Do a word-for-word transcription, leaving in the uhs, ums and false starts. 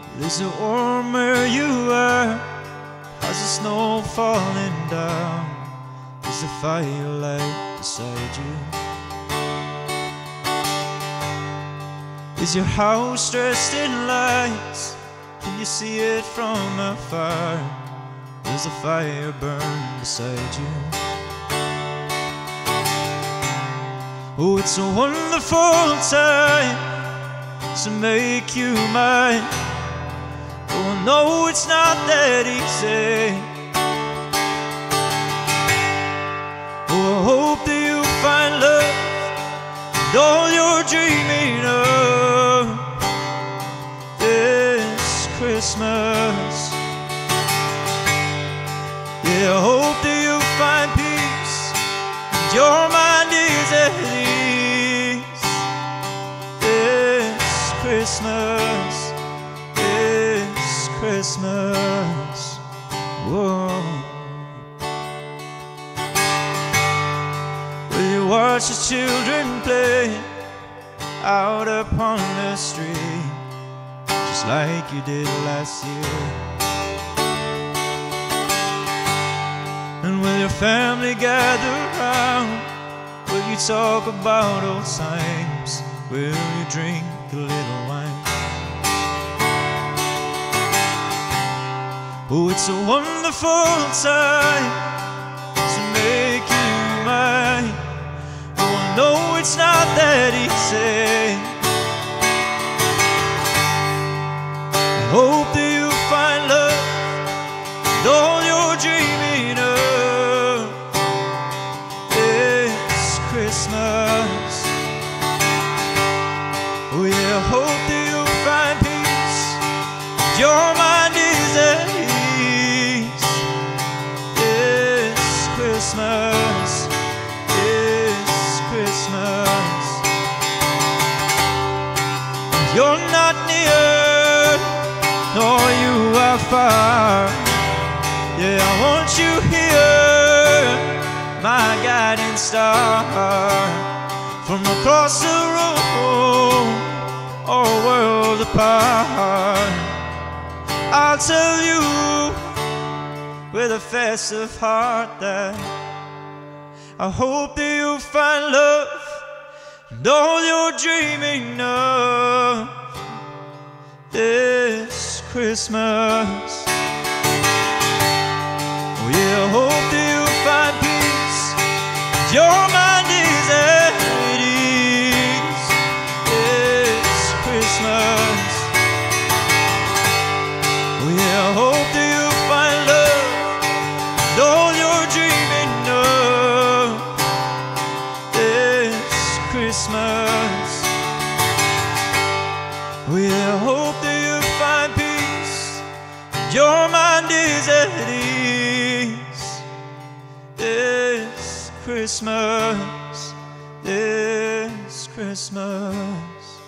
Is it warmer you are? How's the snow falling down? Is the firelight beside you? Is your house dressed in lights? Can you see it from afar? Does the fire burn beside you? Oh, it's a wonderful time to make you mine. Oh, no, it's not that easy. Oh, I hope that you find love and all you're dreaming of this Christmas. Yeah, I hope that you find peace and your mind is at ease this Christmas. Christmas, whoa. Will you watch the children play out upon the street, just like you did last year? And will your family gather round? Will you talk about old times? Will you drink a little wine? Oh, it's a wonderful time to make you mine. Oh, no, it's not that easy. I hope that you find love and all you're dreaming of this Christmas. Oh, yeah, I hope that you find peace and your mind is at ease. Christmas, it's Christmas. You're not near, nor you are far. Yeah, I want you here, my guiding star. From across the room, or a world apart, I'll tell you with a festive heart that I hope that you'll find love and all you're dreaming of this Christmas. Oh yeah, I hope that you'll find peace and your mind is at ease this Christmas. Oh yeah, I hope that you'll find love and all you're dreaming of this Christmas. We hope that you find peace and your mind is at ease this Christmas, this Christmas.